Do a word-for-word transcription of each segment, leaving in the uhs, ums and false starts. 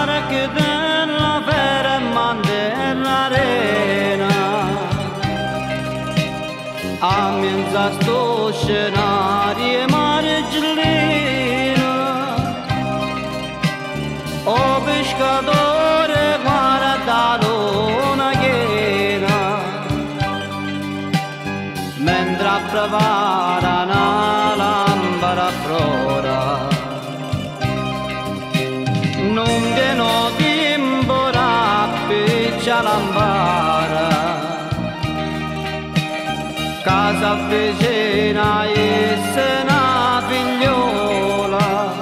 mare che della vera mandella arena a mezza sto scenario margellina o pescatore guarda l'una chena mentre prepara una lampada flora non viene tempo da piccia lampada casa vicina e se una figliola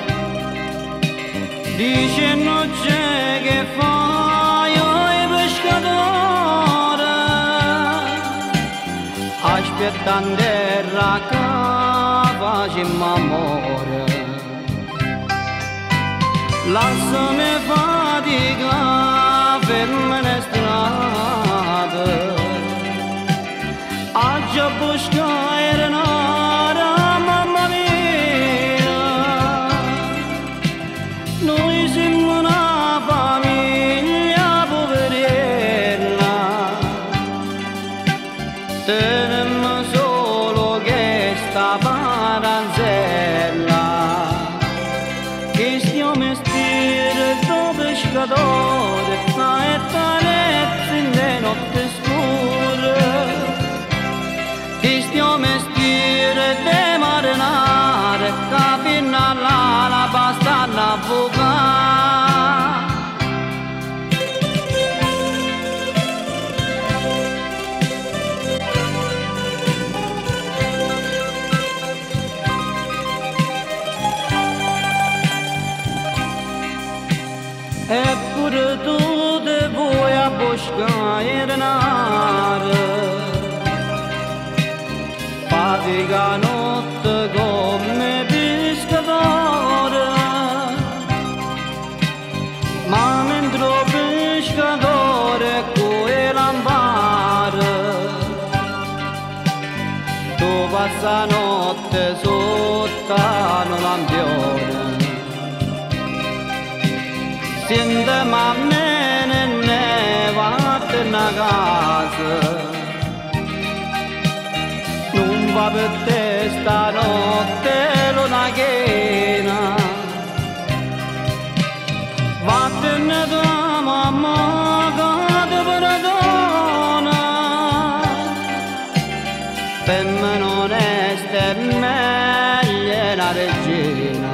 dice non c'è che fai oi pescatore aspettando terra che facciamo amore lasciami fatica fermane strada oggi a buscare nara mamma mia noi siamo una famiglia poverella teniamo solo questa paranzella che stiamo mestiere da pescatore ma è talezza in le notti scure che stiamo mestiere de marinare che fino alla la basta navigare eppure tu te vuoi a buscare nare fatica notte come pescatore ma mentre pescatore coi lampare tu passa notte sotto un lampione sente mamma ne va a casa non va per te stanotte luna chena vattene tua mamma che ti perdona femmina onesta è meglio la regina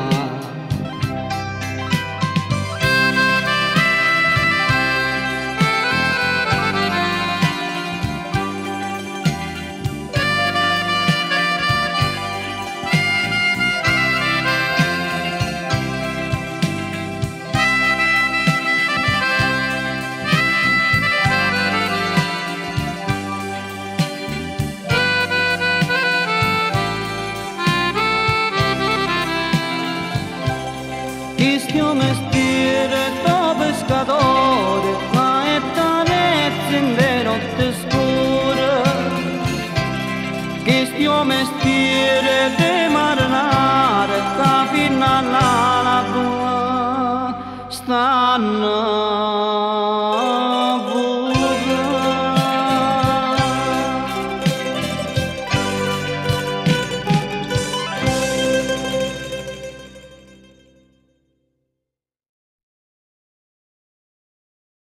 che stiamo mestiere da pescatore ma è talezza in le notti scure che stiamo mestiere di marinare che fino alla tua stanno